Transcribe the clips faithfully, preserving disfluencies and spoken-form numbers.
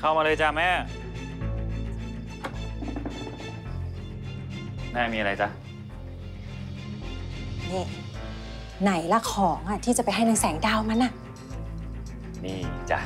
เข้ามาเลยจ้าแม่แม่มีอะไรจ๊ะนี่ไหนละของอ่ะที่จะไปให้นางแสงดาวมันน่ะนี่จ้ะ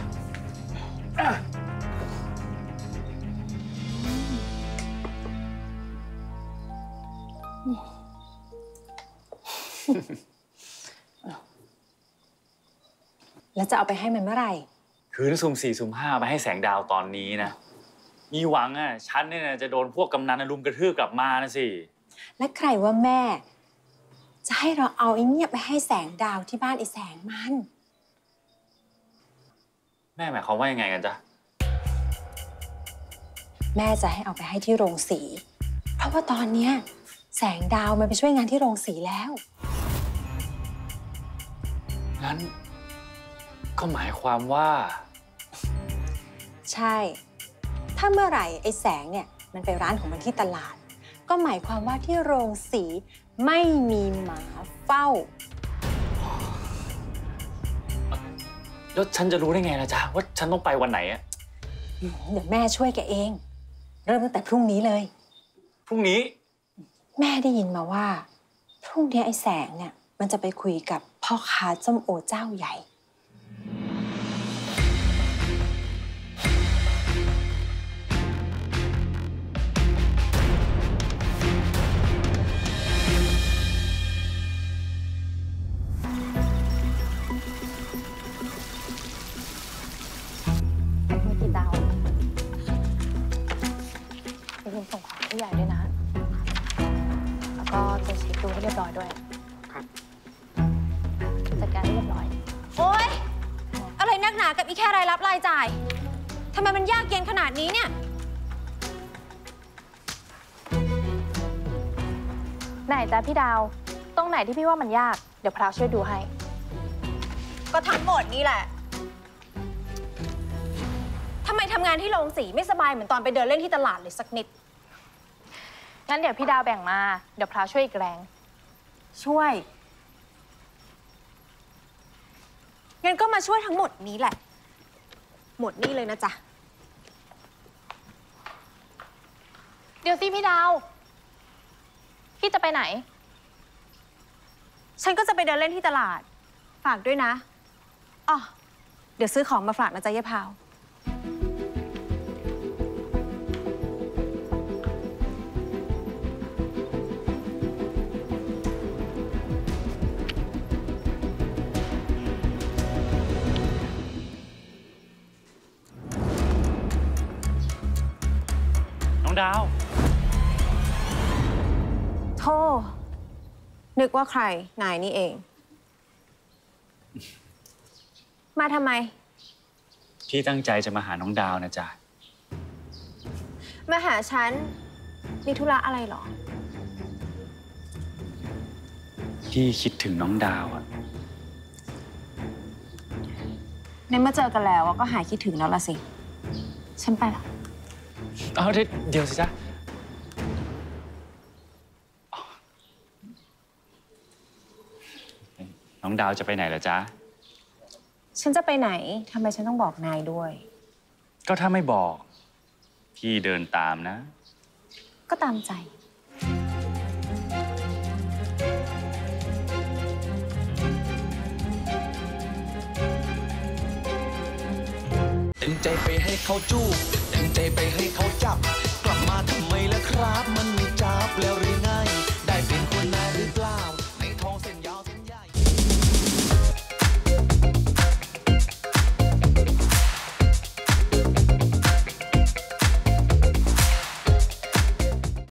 แล้วจะเอาไปให้มันเมื่อไหร่คืนสุ่มสี่สุ่มห้าไปให้แสงดาวตอนนี้นะมีหวังอ่ะฉันเนี่ยจะโดนพวกกำนันรุมกระทืบกลับมานะสิและใครว่าแม่จะให้เราเอาไอ้เนี่ยไปให้แสงดาวที่บ้านไอ้แสงมันแม่หมายความว่ายังไงกันจ๊ะแม่จะให้เอาไปให้ที่โรงสีเพราะว่าตอนเนี้ยแสงดาวมันไปช่วยงานที่โรงสีแล้วงั้นก็หมายความว่าใช่ถ้าเมื่อไหร่ไอ้แสงเนี่ยมันไปร้านของมันที่ตลาดก็หมายความว่าที่โรงสีไม่มีหมาเฝ้าแล้วฉันจะรู้ได้ไงล่ะจ๊ะว่าฉันต้องไปวันไหนอะเดี๋ยวแม่ช่วยแกเองเริ่มตั้งแต่พรุ่งนี้เลยพรุ่งนี้แม่ได้ยินมาว่าพรุ่งนี้ไอ้แสงเนี่ยมันจะไปคุยกับพ่อค้าส้มโอเจ้าใหญ่ส่งของผู้ใหญ่ด้วยนะแล้วก็จะเช็คดูให้เรียบร้อยด้วยครับจัดการให้เรียบร้อยโอ๊ยอะไรนักหนากับอีแค่รายรับรายจ่ายทำไมมันยากเย็นขนาดนี้เนี่ยไหนจ๊ะพี่ดาวตรงไหนที่พี่ว่ามันยากเดี๋ยวพราวช่วยดูให้ก็ทั้งหมดนี่แหละทำไมทำงานที่โรงสีไม่สบายเหมือนตอนไปเดินเล่นที่ตลาดเลยสักนิดงั้นเดี๋ยวพี่ดาวแบ่งมาเดี๋ยวพราวช่วยอีกแรงช่วยงั้นก็มาช่วยทั้งหมดนี้แหละหมดนี่เลยนะจ๊ะเดี๋ยวสิพี่ดาวพี่จะไปไหนฉันก็จะไปเดินเล่นที่ตลาดฝากด้วยนะอ๋อเดี๋ยวซื้อของมาฝากนะจ๊ะยายพาวดาวโธ่นึกว่าใครนายนี่เองมาทำไมพี่ตั้งใจจะมาหาน้องดาวนะจ๊ะมาหาฉันมีธุระอะไรหรอพี่คิดถึงน้องดาวอะในเมื่อเจอกันแล้วก็หายคิดถึงแล้วล่ะสิฉันไปละเอาเดี๋ยวสิจ๊ะน้องดาวจะไปไหนล่ะจ๊ะฉันจะไปไหนทำไมฉันต้องบอกนายด้วยก็ถ้าไม่บอกพี่เดินตามนะก็ตามใจเต็มใจไปให้เขาจูบเต็มใจไปให้เขาจับกลับมาทำไมล่ะครับมันไม่จับแล้วหรือไง